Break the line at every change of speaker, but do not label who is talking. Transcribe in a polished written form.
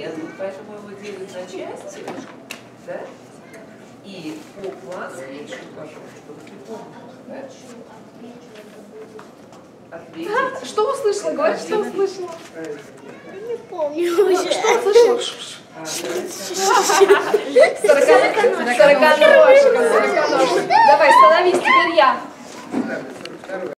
метод, поэтому его делят на части, да? И по классу, чтобы ты помнил, да? Ответить.
Что услышала? Говори, что услышала.
Не помню уже.
Что услышала? Сороконожка. Давай, становись, теперь я.